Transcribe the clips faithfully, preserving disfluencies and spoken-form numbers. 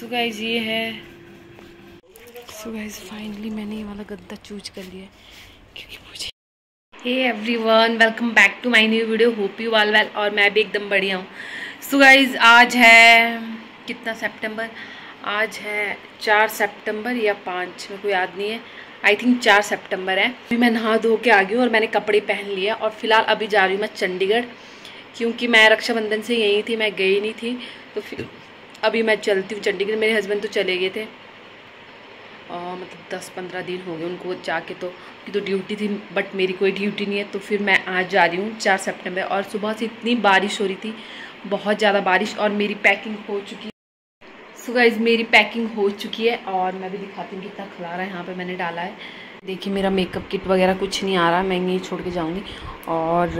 So guys ये है, so guys finally मैंने ये वाला गद्दा चूज कर लिया क्योंकि मुझे। Hey everyone, welcome back to my new video. Hope you all well. और मैं भी एकदम बढ़िया हूँ। सो गाइस आज है कितना सितंबर, आज है चार सितंबर या पाँच, मेरे को याद नहीं है, आई थिंक चार सितंबर है। अभी मैं नहा धो के आ गई हूँ और मैंने कपड़े पहन लिए और फिलहाल अभी जा रही हूँ मैं चंडीगढ़, क्योंकि मैं रक्षाबंधन से यहीं थी, मैं गई नहीं थी, तो फिर अभी मैं चलती हूँ चंडीगढ़। मेरे हस्बैंड तो चले गए थे और मतलब दस पंद्रह दिन हो गए उनको जाके, तो की तो ड्यूटी थी, बट मेरी कोई ड्यूटी नहीं है। तो फिर मैं आज जा रही हूँ चार सितंबर। और सुबह से इतनी बारिश हो रही थी, बहुत ज़्यादा बारिश, और मेरी पैकिंग हो चुकी है। सो गाइस मेरी पैकिंग हो चुकी है और मैं भी दिखाती हूँ कितना खलारा यहाँ पे मैंने डाला है। देखिए मेरा मेकअप किट वगैरह कुछ नहीं आ रहा, मैं यहीं छोड़ के जाऊँगी। और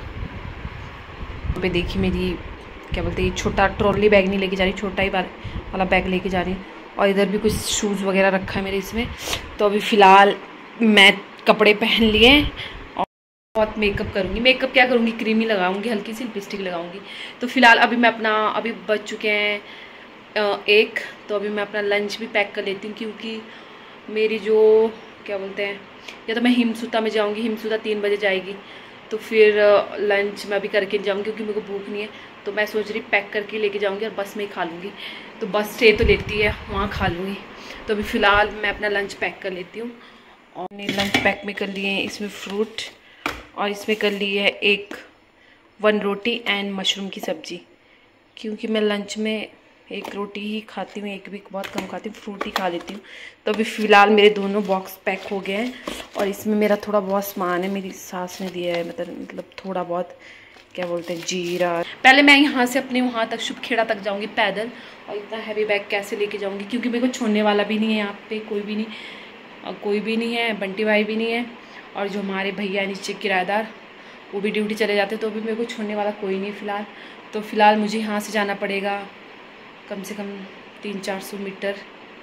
यहाँ पे देखिए मेरी क्या बोलते हैं, छोटा ट्रॉली बैग नहीं लेके जा रही, छोटा ही वाला बैग लेके जा रही। और इधर भी कुछ शूज़ वगैरह रखा है मेरे इसमें। तो अभी फ़िलहाल मैं कपड़े पहन लिए और बहुत मेकअप करूँगी। मेकअप क्या करूँगी, क्रीम ही लगाऊँगी, हल्की सी लिपस्टिक लगाऊँगी। तो फ़िलहाल अभी मैं अपना, अभी बज चुके हैं एक, तो अभी मैं अपना लंच भी पैक कर लेती हूँ, क्योंकि मेरी जो क्या बोलते हैं, या तो मैं हिमसूता में जाऊँगी, हिमसूता तीन बजे जाएगी, तो फिर लंच मैं भी करके जाऊँगी क्योंकि मेरे को भूख नहीं है। तो मैं सोच रही पैक करके लेके जाऊँगी और बस में ही खा लूँगी, तो बस स्टे तो लेती है, वहाँ खा लूँगी। तो अभी फ़िलहाल मैं अपना लंच पैक कर लेती हूँ। और मैंने लंच पैक में कर लिए हैं इसमें फ्रूट, और इसमें कर ली है एक वन रोटी एंड मशरूम की सब्ज़ी, क्योंकि मैं लंच में एक रोटी ही खाती हूँ, एक भी बहुत कम खाती हूँ, फ्रूट ही खा लेती हूँ। तो अभी फ़िलहाल मेरे दोनों बॉक्स पैक हो गए हैं और इसमें मेरा थोड़ा बहुत सामान है, मेरी सास ने दिया है, मतलब मतलब थोड़ा बहुत क्या बोलते हैं, जीरा। पहले मैं यहाँ से अपने वहाँ तक शुभखेड़ा तक जाऊँगी पैदल, और इतना हैवी बैग कैसे लेके जाऊँगी, क्योंकि मेरे को छोड़ने वाला भी नहीं है यहाँ पे, कोई भी नहीं, और कोई भी नहीं है, बंटी भाई भी नहीं है, और जो हमारे भैया नीचे किराएदार वो भी ड्यूटी चले जाते, तो अभी मेरे को छोड़ने वाला कोई नहीं फ़िलहाल। तो फ़िलहाल मुझे यहाँ से जाना पड़ेगा कम से कम तीन चार सौ मीटर,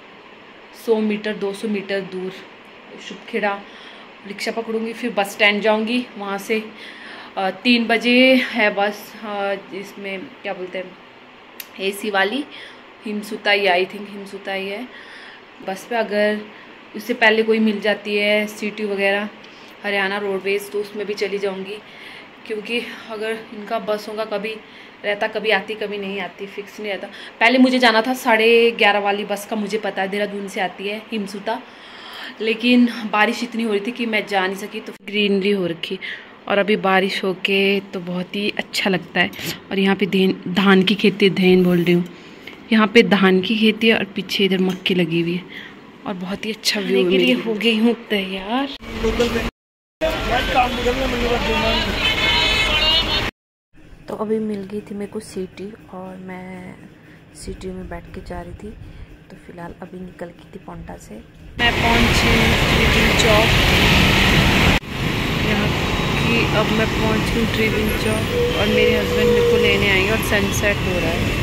सौ मीटर, दो सौ मीटर दूर शुभखेड़ा रिक्शा पकड़ूंगी, फिर बस स्टैंड जाऊंगी, वहाँ से तीन बजे है बस, इसमें क्या बोलते हैं एसी वाली, हिमसूता ही, आई थिंक हिमसूता ही है बस पे। अगर उससे पहले कोई मिल जाती है सिटी वगैरह हरियाणा रोडवेज़, तो उसमें भी चली जाऊंगी, क्योंकि अगर इनका बसों का कभी रहता, कभी आती कभी नहीं आती, फिक्स नहीं रहता। पहले मुझे जाना था साढ़े ग्यारह वाली बस का, मुझे पता है देहरादून से आती है हिमसूता, लेकिन बारिश इतनी हो रही थी कि मैं जा नहीं सकी, तो ग्रीनरी हो रखी, और अभी बारिश होके तो बहुत ही अच्छा लगता है। और यहाँ पे धेन धान की खेती, धेन बोल रही हूँ, यहाँ पे धान की खेती है और पीछे इधर मक्की लगी हुई है, और बहुत ही अच्छा व्यू के लिए हो गई हूँ तैयार। तो अभी मिल गई थी मेरे को सीटी, और मैं सीटी में बैठ के जा रही थी। तो फिलहाल अभी निकल गई थी पोंटा से, मैं पहुंची ट्रिबिल चौक यहाँ की। अब मैं पहुंच गई ट्रिबिल चौक और मेरे हस्बैंड मेरे को लेने आएंगे, और सनसेट हो रहा है।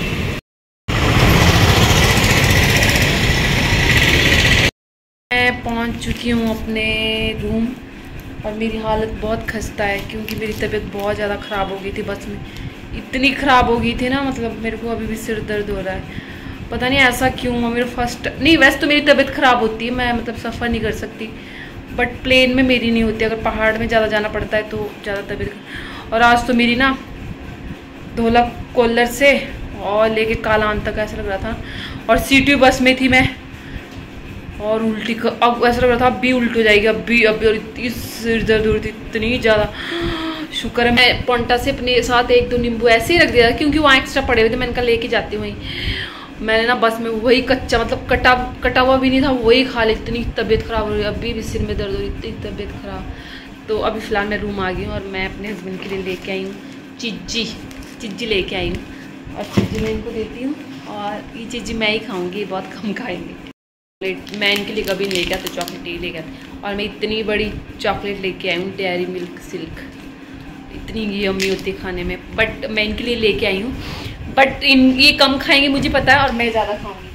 मैं पहुंच चुकी हूँ अपने रूम, और मेरी हालत बहुत खस्ता है, क्योंकि मेरी तबीयत बहुत ज़्यादा ख़राब हो गई थी बस में, इतनी ख़राब हो गई थी ना, मतलब मेरे को अभी भी सिर दर्द हो रहा है, पता नहीं ऐसा क्यों। मेरे फर्स्ट नहीं, वैसे तो मेरी तबीयत ख़राब होती है, मैं मतलब सफ़र नहीं कर सकती, बट प्लेन में मेरी नहीं होती, अगर पहाड़ में ज़्यादा जाना पड़ता है तो ज़्यादा तबीयत। और आज तो मेरी ना ढोलक कोल्लर से और लेके कालान तक ऐसा लग रहा था, और सीटी बस में थी मैं, और उल्टी कर, अब ऐसा लग रहा था अब भी उल्टी हो जाएगी, अब भी अब भी और इतनी सिर दर्द हो रही थी, इतनी ज़्यादा। शुक्र है मैं पोंटा से अपने साथ एक दो नींबू ऐसे ही रख दिया, क्योंकि वहाँ एक्स्ट्रा पड़े हुए थे, मैंने कहा लेके जाती हूँ वहीं। मैंने ना बस में वही कच्चा, मतलब कटा कटा हुआ भी नहीं था, वही खा ली, इतनी तबीयत ख़राब हो रही है, अभी भी सिर में दर्द हो रही, इतनी तबीयत ख़राब। तो अभी फ़िलहाल मैं रूम आ गई हूँ, और मैं अपने हस्बैंड के लिए लेके आई हूँ चिज्जी, चिज्जी लेके आई हूँ, और चिज्जी मैं इनको देती हूँ, और ये चिज्जी मैं ही खाऊँगी, बहुत कम खाएँगे। मैं इनके लिए कभी लेके आती, चॉकलेट ही लेके आती, और मैं इतनी बड़ी चॉकलेट लेके आई हूँ, डेयरी मिल्क सिल्क, इतनी यम्मी होती है खाने में, बट मैं इनके लिए लेके आई हूँ, बट इन ये कम खाएंगे मुझे पता है, और मैं ज़्यादा खाऊंगी।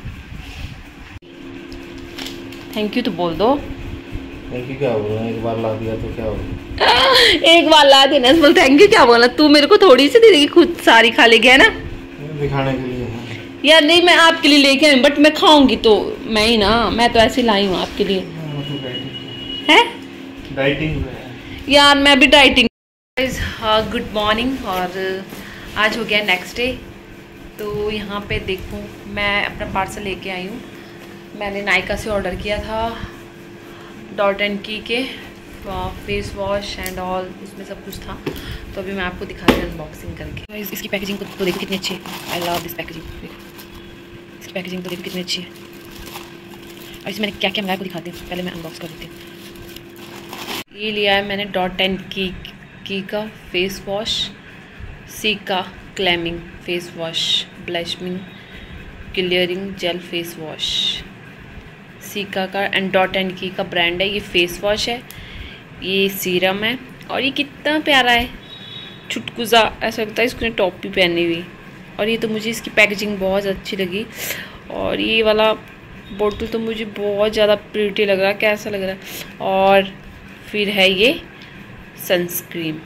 थैंक यू तो बोल दो। थैंक यू क्या बोलना, एक बार ला दिया तो क्या होगा, एक बार ला देना, बोल थैंक यू क्या बोलना, तू मेरे को थोड़ी सी दे देगी, खुद सारी खा ले गया ना, दिखाने के लिए। यार नहीं, मैं आपके लिए लेके आई बट मैं खाऊंगी तो मैं ही ना, मैं तो ऐसे लाई हूँ आपके लिए। है डाइटिंग यार, मैं भी डाइटिंग। हाँ, गुड मॉर्निंग। और आज हो गया नेक्स्ट डे। तो यहाँ पे देखो, मैं अपना पार्सल लेके आई हूँ। मैंने नायका से ऑर्डर किया था डॉट एंड की के फेस वॉश एंड ऑल, उसमें सब कुछ था। तो अभी मैं आपको दिखाती हूँ अनबॉक्सिंग करके। इस, इसकी पैकेजिंग को तो देखो कितनी अच्छी है। I love this packaging. देखो इसकी पैकेजिंग तो देखो कितनी अच्छी है। और इसमें मैंने क्या क्या मंगाया को दिखाती हूँ, पहले मैं अनबॉक्स कर देती हूँ। ये लिया है मैंने डॉट एंड की की का face wash, cica calming face wash, ब्लशमिंग clearing gel face wash, cica का एंड डॉट एंड की का ब्रांड है। ये फेस वॉश है, ये सीरम है। और ये कितना प्यारा है, छुटकुसा, ऐसा लगता है इसको टॉपी पहनी हुई। और ये तो मुझे इसकी पैकेजिंग बहुत अच्छी लगी। और ये वाला बोतल तो मुझे बहुत ज़्यादा प्रिटी लग रहा है, कैसा लग रहा है। और फिर है ये सनस्क्रीन,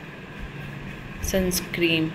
सनस्क्रीन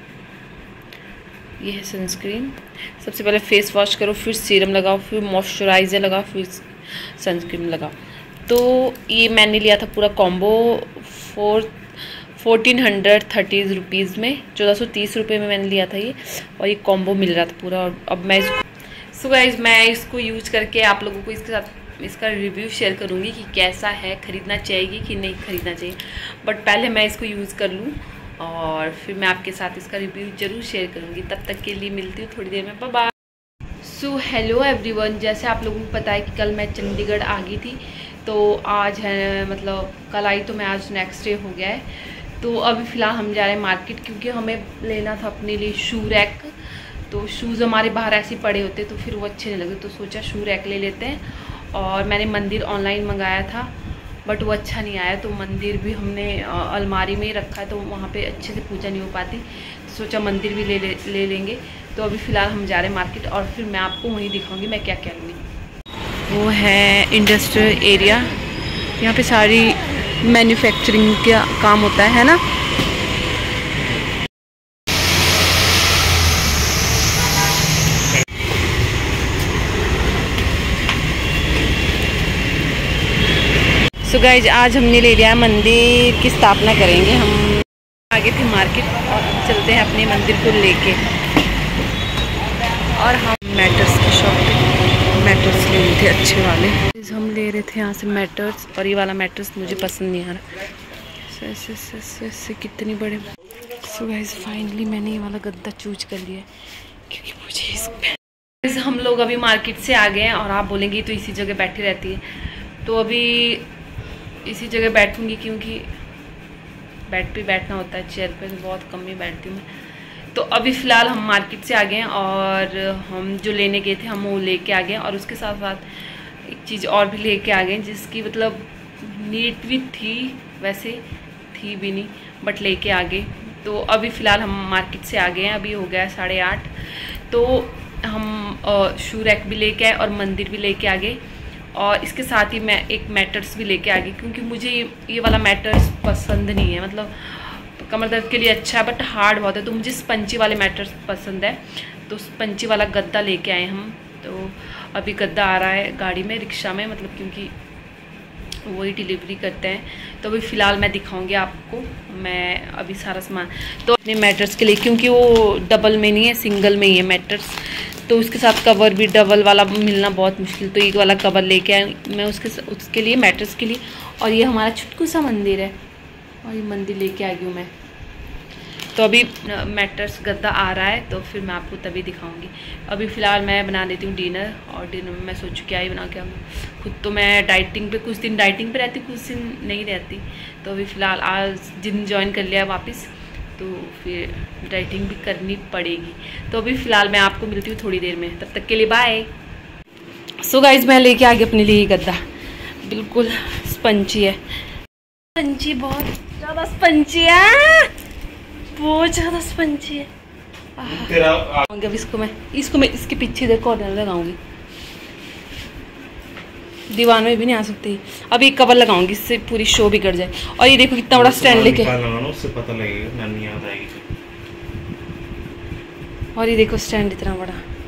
ये है सनस्क्रीन। सबसे पहले फेस वॉश करो, फिर सीरम लगाओ, फिर मॉइस्चराइज़र लगाओ, फिर सनस्क्रीन लगाओ। तो ये मैंने लिया था पूरा combo four fourteen hundred thirty rupees में, चौदह सौ तीस रुपये में मैंने लिया था ये। और ये कॉम्बो मिल रहा था पूरा। और अब मैं इसको सो गाइस मैं इसको यूज़ करके आप लोगों को इसके साथ इसका रिव्यू शेयर करूँगी कि कैसा है, ख़रीदना चाहिए कि नहीं ख़रीदना चाहिए। बट पहले मैं इसको यूज़ कर लूँ और फिर मैं आपके साथ इसका रिव्यू ज़रूर शेयर करूँगी। तब तक के लिए मिलती हूँ थोड़ी देर में। Bye bye. So hello everyone, जैसे आप लोगों को पता है कि कल मैं चंडीगढ़ आ गई थी। तो आज है, मतलब कल आई तो मैं आज नेक्स्ट डे हो गया है। तो अभी फ़िलहाल हम जा रहे हैं मार्केट, क्योंकि हमें लेना था अपने लिए शू रैक। तो शूज़ हमारे बाहर ऐसे पड़े होते तो फिर वो अच्छे नहीं लगते, तो सोचा शू रैक ले लेते हैं। और मैंने मंदिर ऑनलाइन मंगाया था बट वो अच्छा नहीं आया। तो मंदिर भी हमने अलमारी में ही रखा है, तो वहाँ पे अच्छे से पूजा नहीं हो पाती। तो सोचा मंदिर भी ले ले, ले लेंगे। तो अभी फ़िलहाल हम जा रहे हैं मार्केट और फिर मैं आपको वहीं दिखाऊंगी मैं क्या क्या लूँगी। वो है इंडस्ट्रियल एरिया, यहाँ पे सारी मैन्युफैक्चरिंग का काम होता है, है ना। सो so गाइज आज हमने ले लिया मंदिर की स्थापना करेंगे। हम आगे थे मार्केट और चलते हैं अपने मंदिर को लेके। और हम मैटर्स की शॉप पे मैटर्स ले रहे थे अच्छे वाले। हम ले रहे थे यहाँ से मैटर्स, और ये वाला मैटर्स मुझे पसंद नहीं आ रहा। ऐसे ऐसे ऐसे ऐसे कितनी बड़े। सो गाइज फाइनली मैंने ये वाला गद्दा चूज कर लिया है, क्योंकि मुझे इस हम लोग अभी मार्केट से आ गए हैं। और आप बोलेंगे तो इसी जगह बैठी रहती है, तो अभी इसी जगह बैठूंगी, क्योंकि बेड पे बैठना होता है, चेयर पे तो बहुत कम ही बैठती हूँ मैं। तो अभी फ़िलहाल हम मार्केट से आ गए हैं और हम जो लेने गए थे हम वो लेके आ गए हैं। और उसके साथ साथ एक चीज़ और भी लेके आ गए, जिसकी मतलब नीड भी थी, वैसे थी भी नहीं बट लेके आ गए। तो अभी फ़िलहाल हम मार्केट से आ गए हैं, अभी हो गया साढ़े आठ। तो हम शू रैक भी लेके आए और मंदिर भी लेके आ गए। और इसके साथ ही मैं एक मैटर्स भी लेके आ गई, क्योंकि मुझे ये ये वाला मैटर्स पसंद नहीं है। मतलब कमर दर्द के लिए अच्छा है बट हार्ड बहुत है, तो मुझे स्पंची वाले मैटर्स पसंद है। तो स्पंची वाला गद्दा लेके आए हम। तो अभी गद्दा आ रहा है गाड़ी में, रिक्शा में, मतलब क्योंकि वही डिलीवरी करते हैं। तो अभी फ़िलहाल मैं दिखाऊंगी आपको मैं अभी सारा सामान। तो अपने मैटर्स के लिए, क्योंकि वो डबल में नहीं है, सिंगल में ही है मैटर्स। तो उसके साथ कवर भी डबल वाला मिलना बहुत मुश्किल, तो एक वाला कवर लेके आए मैं उसके उसके लिए, मैटर्स के लिए। और ये हमारा छुटकू सा मंदिर है, और ये मंदिर लेके आ गई हूँ मैं। तो अभी मैटर्स गद्दा आ रहा है, तो फिर मैं आपको तभी दिखाऊंगी। अभी फ़िलहाल मैं बना देती हूँ डिनर। और डिनर में मैं सोचूँ क्या ही बना के आऊँ। खुद तो मैं डाइटिंग पे, कुछ दिन डाइटिंग पे रहती, कुछ दिन नहीं रहती। तो अभी फ़िलहाल आज जिम जॉइन कर लिया वापस, तो फिर डाइटिंग भी करनी पड़ेगी। तो अभी फ़िलहाल मैं आपको मिलती हूँ थोड़ी देर में, तब तक के लिए बाय। सो गाइज मैं लेके आ गई अपने लिए गद्दा, बिल्कुल स्पंची है। स्पंची, बहुत ज़्यादा स्पंची है, बहुत ज़्यादा स्पंची है। अब इसको मैं इसको मैं इसके पीछे इधर कॉर्नर लगाऊंगी, दीवार में भी नहीं आ सकती। अब एक कवर लगाऊंगी, इससे पूरी शो बिगड़ जाए। और ये देखो कितना बड़ा स्टैंड लेके, उससे पता लगेगा नानी याद आएगी। और ये देखो स्टैंड इतना बड़ा।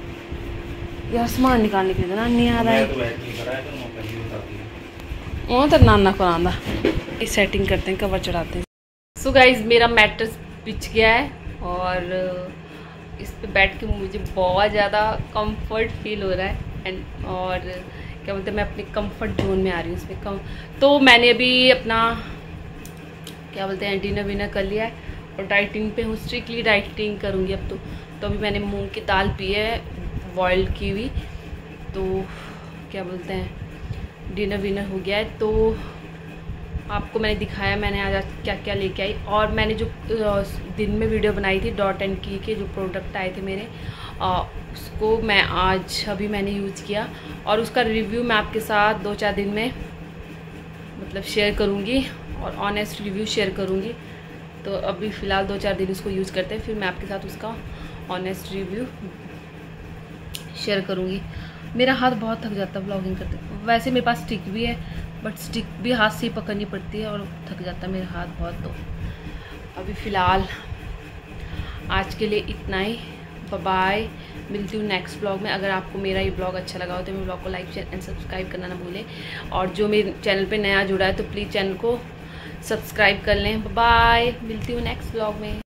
यार सामान निकालने के लिए ना नहीं आ रहा है। मैं तो बैठ नहीं कर रहा है, तो मैं पहले बता दिया। वो तो नाना को आंदा इस सेटिंग करते हैं, कवर चढ़ाते हैं। सो गाइज मेरा मैट्रेस बिछ गया है और इस पे बैठ के मुझे बहुत ज़्यादा कंफर्ट फील हो रहा है एंड और क्या बोलते हैं, मैं अपने कंफर्ट जोन में आ रही हूँ इसमें कम। तो मैंने अभी अपना क्या बोलते हैं डिनर विनर कर लिया है और डाइटिंग पे हूँ, स्ट्रिक्टली डाइटिंग करूँगी अब तो। तो अभी मैंने मूंग की दाल पी है बॉइल्ड की हुई, तो क्या बोलते हैं डिनर विनर हो गया है। तो आपको मैंने दिखाया मैंने आज क्या क्या लेके आई, और मैंने जो दिन में वीडियो बनाई थी डॉट एंड की के जो प्रोडक्ट आए थे मेरे, आ, उसको मैं आज अभी मैंने यूज़ किया और उसका रिव्यू मैं आपके साथ दो चार दिन में मतलब शेयर करूँगी और ऑनेस्ट रिव्यू शेयर करूँगी। तो अभी फ़िलहाल दो चार दिन उसको यूज़ करते हैं, फिर मैं आपके साथ उसका ऑनेस्ट रिव्यू शेयर करूँगी। मेरा हाथ बहुत थक जाता है ब्लॉगिंग करते, वैसे मेरे पास स्टिक भी है बट स्टिक भी हाथ से ही पकड़नी पड़ती है और थक जाता है मेरा हाथ बहुत। तो अभी फ़िलहाल आज के लिए इतना ही, बाय। मिलती हूँ नेक्स्ट ब्लॉग में। अगर आपको मेरा ये ब्लॉग अच्छा लगा हो तो मेरे ब्लॉग को लाइक शेयर एंड सब्सक्राइब करना ना भूलें, और जो मेरे चैनल पे नया जुड़ा है तो प्लीज़ चैनल को सब्सक्राइब कर लें। बाय, मिलती हूँ नेक्स्ट ब्लॉग में।